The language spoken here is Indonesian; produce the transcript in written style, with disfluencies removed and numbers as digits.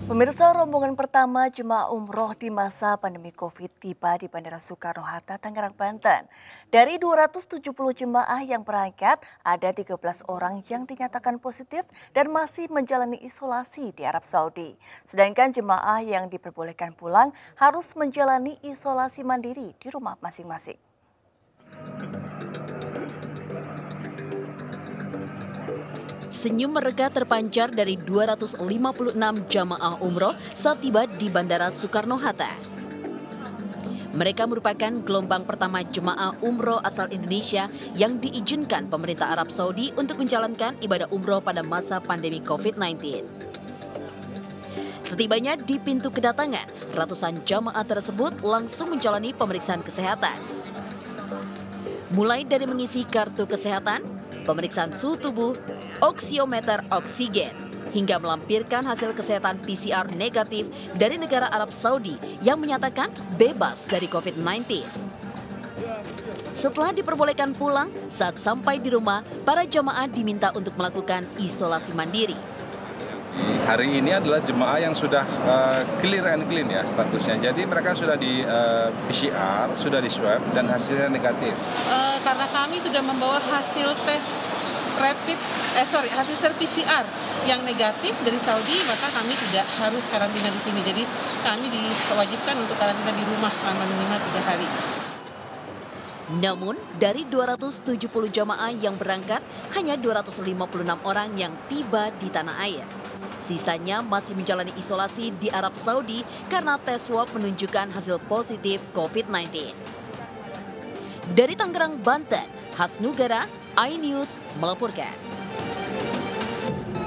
Pemirsa, rombongan pertama jemaah umroh di masa pandemi COVID tiba di Bandara Soekarno-Hatta, Tangerang, Banten. Dari 270 jemaah yang berangkat, ada 13 orang yang dinyatakan positif dan masih menjalani isolasi di Arab Saudi. Sedangkan jemaah yang diperbolehkan pulang harus menjalani isolasi mandiri di rumah masing-masing. Senyum mereka terpancar dari 256 jamaah umroh saat tiba di Bandara Soekarno-Hatta. Mereka merupakan gelombang pertama jemaah umroh asal Indonesia yang diizinkan pemerintah Arab Saudi untuk menjalankan ibadah umroh pada masa pandemi COVID-19. Setibanya di pintu kedatangan, ratusan jamaah tersebut langsung menjalani pemeriksaan kesehatan. Mulai dari mengisi kartu kesehatan, pemeriksaan suhu tubuh, oksiometer oksigen, hingga melampirkan hasil kesehatan PCR negatif dari negara Arab Saudi yang menyatakan bebas dari COVID-19. Setelah diperbolehkan pulang, saat sampai di rumah, para jamaah diminta untuk melakukan isolasi mandiri. Hari ini adalah jemaah yang sudah clear and clean ya statusnya. Jadi mereka sudah di PCR, sudah di swab dan hasilnya negatif. Karena kami sudah membawa hasil hasil PCR yang negatif dari Saudi, maka kami tidak harus karantina di sini. Jadi kami diwajibkan untuk karantina di rumah selama minimal 3 hari. Namun, dari 270 jamaah yang berangkat, hanya 256 orang yang tiba di tanah air. Sisanya masih menjalani isolasi di Arab Saudi karena tes swab menunjukkan hasil positif COVID-19. Dari Tangerang, Banten, Hasnugara, iNews melaporkan.